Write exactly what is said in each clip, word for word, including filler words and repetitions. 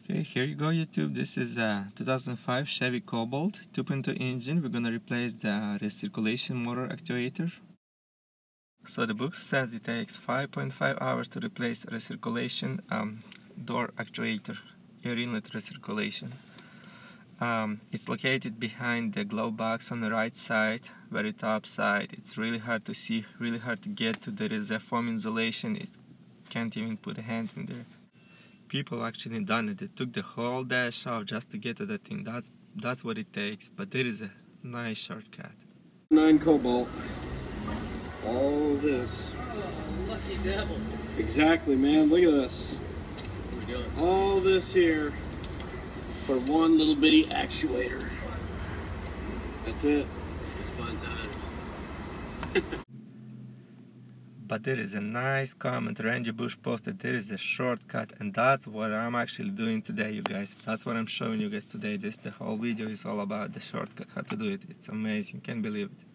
Okay, here you go YouTube. This is a two thousand five Chevy Cobalt two point two engine. We're gonna replace the recirculation motor actuator. So the book says it takes five point five hours to replace recirculation um, door actuator, air inlet recirculation. Um, it's located behind the glove box on the right side, very top side. It's really hard to see, really hard to get to. There is a foam insulation. It can't even put a hand in there. People actually done it. They took the whole dash off just to get to that thing. That's that's what it takes. But there is a nice shortcut. Nine Cobalt. All this. Oh, lucky devil. Exactly, man. Look at this. What are we doing? All this here for one little bitty actuator. That's it. It's fun time. But there is a nice comment Randy Bush posted. There is a shortcut, and that's what I'm actually doing today, you guys. That's what I'm showing you guys today. This the whole video is all about the shortcut, how to do it. It's amazing, can't believe it.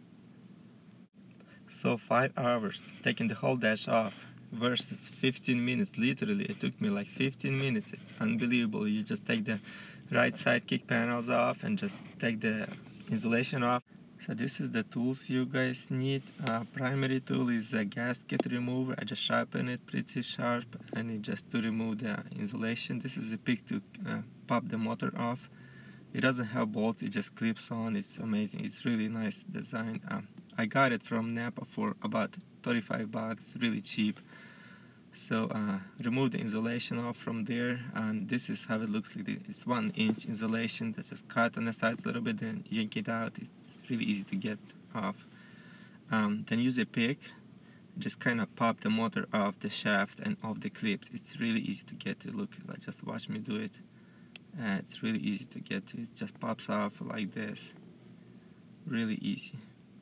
So five hours taking the whole dash off versus fifteen minutes. Literally, it took me like fifteen minutes. It's unbelievable. You just take the right side kick panels off and just take the insulation off. So this is the tools you guys need. Uh, primary tool is a gasket remover. I just sharpen it pretty sharp, and it just to remove the insulation. This is a pick to uh, pop the motor off. It doesn't have bolts, it just clips on. It's amazing. It's really nice design. Um, I got it from Napa for about thirty-five bucks, really cheap. So uh, remove the insulation off from there, and this is how it looks like. It's one inch insulation that just cut on the sides a little bit, then yank it out. It's really easy to get off. Um, then use a pick, just kind of pop the motor off the shaft and off the clips. It's really easy to get to. Look, like, just watch me do it. Uh, it's really easy to get to. It just pops off like this. Really easy.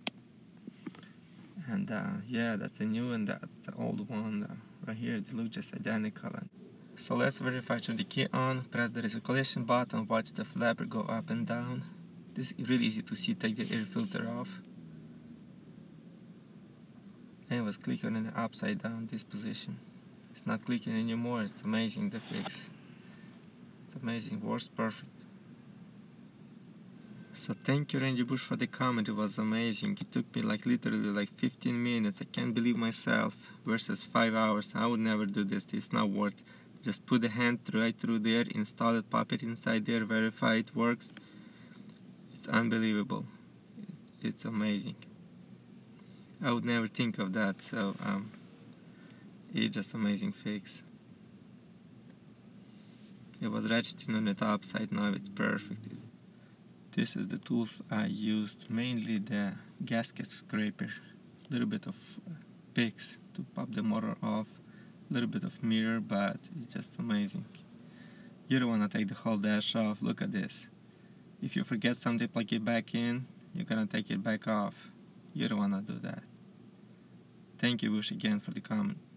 And uh, yeah, that's a new and that's the old one. Uh, right here, they look just identical. So let's verify. Turn the key on, press the recirculation button, watch the flapper go up and down. This is really easy to see. Take the air filter off. And it was clicking in the upside down, this position. It's not clicking anymore. It's amazing, the fix. It's amazing, works perfect. So thank you Randy Bush for the comment. It was amazing. It took me like literally like fifteen minutes. I can't believe myself. Versus five hours. I would never do this. It's not worth it. Just put the hand right through there, install it, pop it inside there, verify it works. It's unbelievable. It's, it's amazing. I would never think of that. So um, it's just amazing fix. It was ratcheting on the top side. Now it's perfect. This is the tools I used, mainly the gasket scraper, a little bit of picks to pop the motor off, a little bit of mirror, but it's just amazing. You don't want to take the whole dash off. Look at this. If you forget something, plug it back in, you're gonna take it back off. You don't want to do that. Thank you Bush again for the comment.